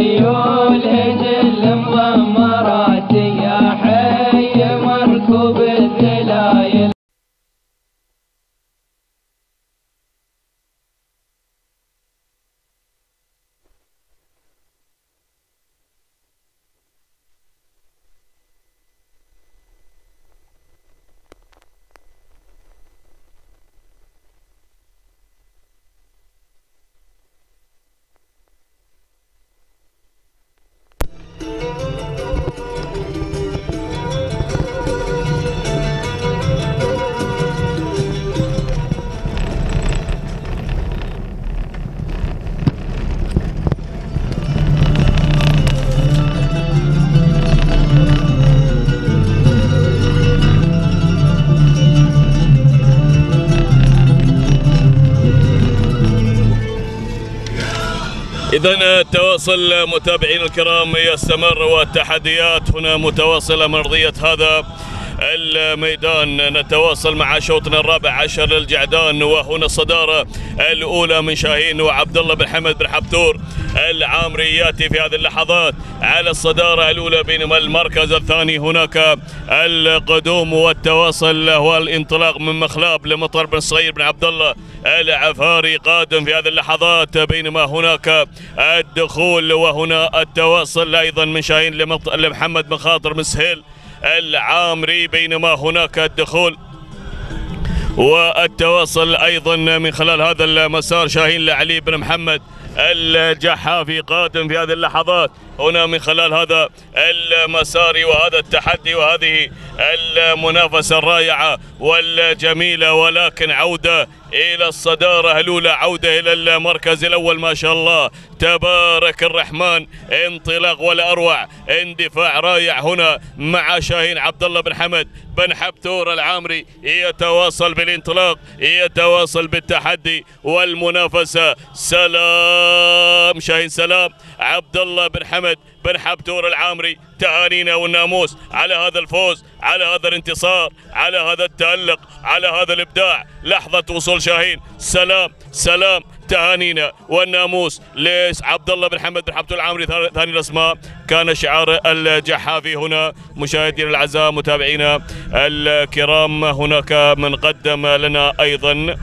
خيول هجل مضمرات يا حي مركوب الذلايل. إذن التواصل متابعينا الكرام يستمر، والتحديات هنا متواصلة من أرضية هذا الميدان. نتواصل مع شوطنا الرابع عشر للجعدان، وهنا الصدارة الأولى من شاهين وعبد الله بن حمد بن حبتور العامري ياتي في هذه اللحظات على الصدارة الأولى، بينما المركز الثاني هناك القدوم والتواصل والانطلاق من مخلاب لمطر بن صغير بن عبد الله العفاري قادم في هذه اللحظات، بينما هناك الدخول وهنا التواصل أيضا من شاهين لمحمد بن خاطر بن سهيل العامري، بينما هناك الدخول والتواصل أيضا من خلال هذا المسار شاهين لعلي بن محمد الجحافي قادم في هذه اللحظات هنا من خلال هذا المسار وهذا التحدي وهذه المنافسة الرائعة والجميلة. ولكن عودة إلى الصدارة الأولى، عودة إلى المركز الأول، ما شاء الله تبارك الرحمن، انطلاق ولا أروع، اندفاع رائع هنا مع شاهين عبد الله بن حمد بن حبتور العامري، يتواصل بالانطلاق، يتواصل بالتحدي والمنافسة. سلام شاهين، سلام عبد الله بن حمد بن حبتور العامري، تهانينا والناموس على هذا الفوز، على هذا الانتصار، على هذا التألق، على هذا الإبداع. لحظة وصول شاهين، سلام سلام، تهانينا والناموس لعبد الله بن حمد بن حبتور العامري ثاني الأسماء. كان شعار الجحافي هنا. مشاهدينا الأعزاء متابعينا الكرام، هناك من قدم لنا أيضا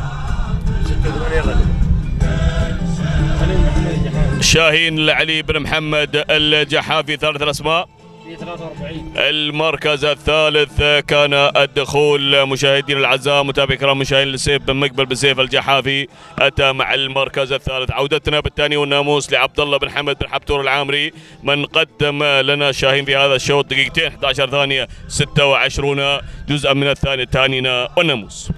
شاهين لعلي بن محمد الجحافي ثالث الأسماء. 43 المركز الثالث كان الدخول مشاهدينا الاعزاء متابعي الكرام مشاهدين لسيف بن مقبل بن سيف الجحافي اتى مع المركز الثالث. عودتنا بالثاني والناموس لعبد الله بن حمد بن حبتور العامري، من قدم لنا شاهين في هذا الشوط دقيقتين 11 ثانيه 26 جزءا من الثاني، تهانينا والناموس.